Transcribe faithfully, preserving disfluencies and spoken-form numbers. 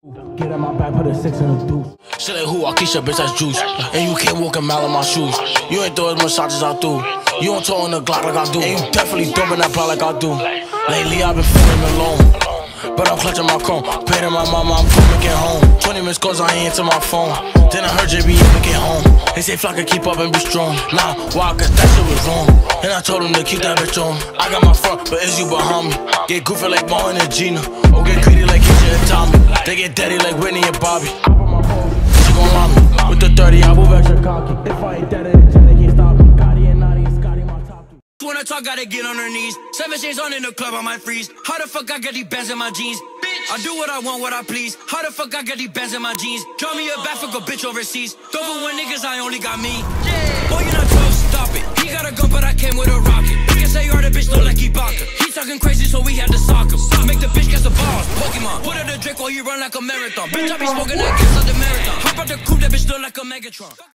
Get on my back, put a six in the deuce. Shit like who? Keisha, bitch, that's juice. And you can't walk a mile in my shoes. You ain't throw as much shots as I do. You don't talk on the Glock like I do. And you definitely dumping that block like I do. Lately I've been feeling alone, but I'm clutching my chrome. Paid to my mama, I'm coming get home. twenty minutes calls, I ain't answer my phone. Then I heard J B to get home. They say Flock can keep up and be strong. Nah, why? Cause that shit was wrong. And I told him to keep that bitch on. I got my front, but is you behind me? Get goofy like Martin and Gina. Or get greedy like Keisha and Tommy. They get daddy like Whitney and Bobby. She gon' lie me. With the thirty, I move extra cocky. If I ain't dead in the jet, they can't stop me. Gotti and Naughty and Scotty, my top two. When I talk, gotta get on her knees. Seven shades on in the club, I might freeze. How the fuck I get these bands in my jeans? Bitch, I do what I want, what I please. How the fuck I get these bands in my jeans? Draw me a back, fuck a bitch overseas. Don't for when niggas, I only got me. Yeah. Boy, you're not twelve, stop it. He got a gun, but I came with a rocket. He can say you're the bitch, look like Ibaka. He talking crazy, so we had to sock him. Make the bitch get the balls, Pokemon. Put her to drink while you run like a marathon. Bitch, I be smoking that gas like the marathon. Hop out the coupe, that bitch look like a Megatron.